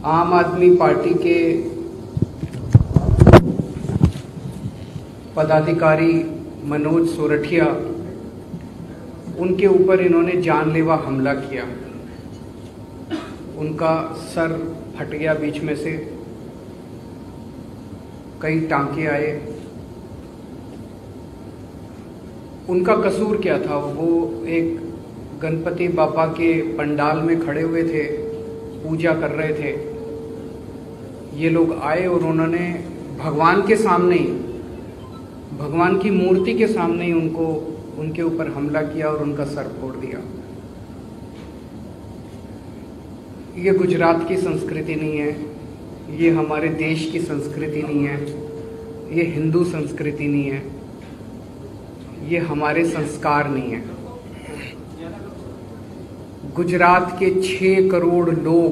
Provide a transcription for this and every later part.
आम आदमी पार्टी के पदाधिकारी मनोज सोरठिया, उनके ऊपर इन्होंने जानलेवा हमला किया। उनका सर फट गया बीच में से, कई टांके आए। उनका कसूर क्या था? वो एक गणपति बापा के पंडाल में खड़े हुए थे, पूजा कर रहे थे। ये लोग आए और उन्होंने भगवान के सामने ही, भगवान की मूर्ति के सामने ही उनके ऊपर हमला किया और उनका सर फोड़ दिया। ये गुजरात की संस्कृति नहीं है, ये हमारे देश की संस्कृति नहीं है, ये हिंदू संस्कृति नहीं है, ये हमारे संस्कार नहीं है। गुजरात के 6 करोड़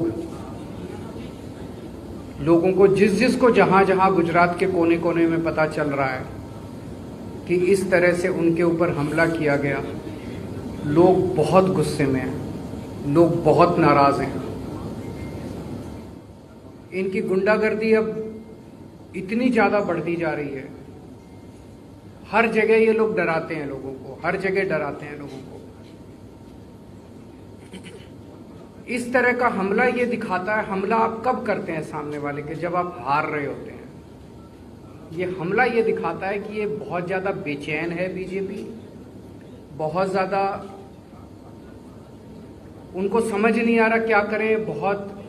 लोगों को जिसको जहां गुजरात के कोने कोने में पता चल रहा है कि इस तरह से उनके ऊपर हमला किया गया, लोग बहुत गुस्से में हैं, लोग बहुत नाराज हैं। इनकी गुंडागर्दी अब इतनी ज्यादा बढ़ती जा रही है। हर जगह ये लोग डराते हैं लोगों को, हर जगह डराते हैं लोगों को। इस तरह का हमला ये दिखाता है, हमला आप कब करते हैं सामने वाले के? जब आप हार रहे होते हैं। ये हमला ये दिखाता है कि ये बहुत ज्यादा बेचैन है बीजेपी, बहुत ज्यादा उनको समझ नहीं आ रहा क्या करें, बहुत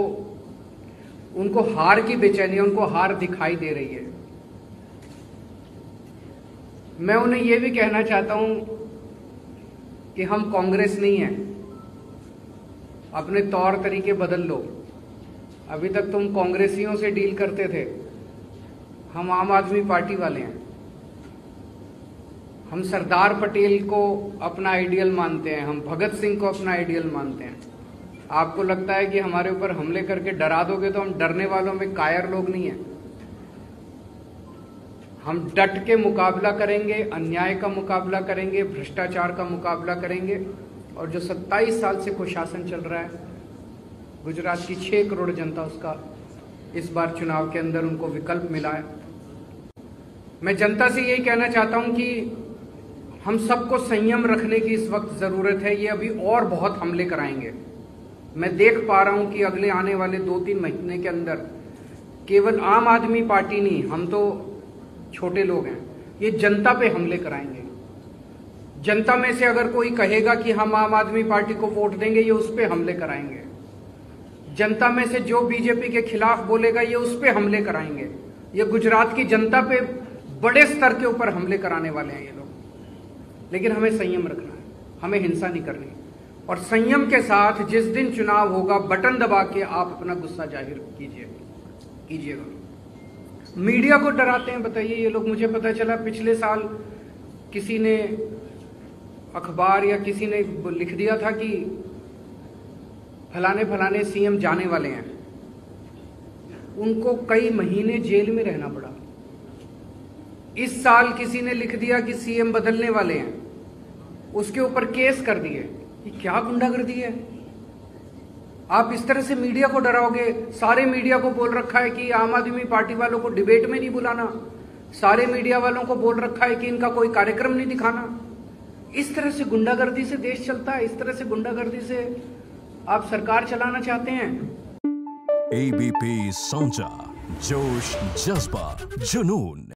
उनको हार की बेचैनी, उनको हार दिखाई दे रही है। मैं उन्हें यह भी कहना चाहता हूं कि हम कांग्रेस नहीं है, अपने तौर तरीके बदल लो। अभी तक तुम कांग्रेसियों से डील करते थे, हम आम आदमी पार्टी वाले हैं। हम सरदार पटेल को अपना आइडियल मानते हैं, हम भगत सिंह को अपना आइडियल मानते हैं। आपको लगता है कि हमारे ऊपर हमले करके डरा दोगे, तो हम डरने वालों में कायर लोग नहीं हैं। हम डट के मुकाबला करेंगे, अन्याय का मुकाबला करेंगे, भ्रष्टाचार का मुकाबला करेंगे। और जो 27 साल से कुशासन चल रहा है, गुजरात की 6 करोड़ जनता, उसका इस बार चुनाव के अंदर उनको विकल्प मिला है। मैं जनता से यही कहना चाहता हूं कि हम सबको संयम रखने की इस वक्त जरूरत है। ये अभी और बहुत हमले कराएंगे। मैं देख पा रहा हूं कि अगले आने वाले 2-3 महीने के अंदर केवल आम आदमी पार्टी नहीं, हम तो छोटे लोग हैं, ये जनता पे हमले कराएंगे। जनता में से अगर कोई कहेगा कि हम आम आदमी पार्टी को वोट देंगे, ये उस पे हमले कराएंगे। जनता में से जो बीजेपी के खिलाफ बोलेगा, ये उस पे हमले कराएंगे। ये गुजरात की जनता पे बड़े स्तर के ऊपर हमले कराने वाले हैं ये लोग। लेकिन हमें संयम रखना है, हमें हिंसा नहीं करनी। और संयम के साथ जिस दिन चुनाव होगा, बटन दबा के आप अपना गुस्सा जाहिर कीजिएगा। मीडिया को डराते हैं, बताइए ये लोग। मुझे पता चला पिछले साल किसी ने अखबार या किसी ने लिख दिया था कि फलाने सीएम जाने वाले हैं, उनको कई महीने जेल में रहना पड़ा। इस साल किसी ने लिख दिया कि सीएम बदलने वाले हैं, उसके ऊपर केस कर दिए। ये क्या गुंडागर्दी है? आप इस तरह से मीडिया को डराओगे? सारे मीडिया को बोल रखा है कि आम आदमी पार्टी वालों को डिबेट में नहीं बुलाना, सारे मीडिया वालों को बोल रखा है कि इनका कोई कार्यक्रम नहीं दिखाना। इस तरह से गुंडागर्दी से देश चलता है? इस तरह से गुंडागर्दी से आप सरकार चलाना चाहते हैं? एबीपी साझा, जोश, जज्बा, जुनून।